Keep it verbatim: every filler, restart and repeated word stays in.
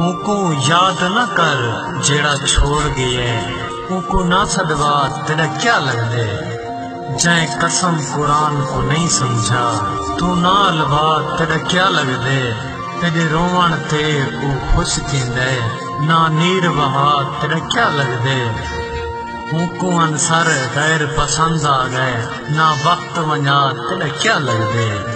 ऊको याद न कर जेड़ा छोड़ गए, ऊको ना सदवा तेरा क्या लगदे। जय कसम कुरान को नहीं समझा, तू ना अलवा तेरा क्या लगदे। तेरे रोवण ते ऊ खुश थींदे, ना नीर बहा तेरा क्या लगदे। ऊको अंसर गैर पसंद आ गए, ना वक्त वञा तेरा क्या लगदे।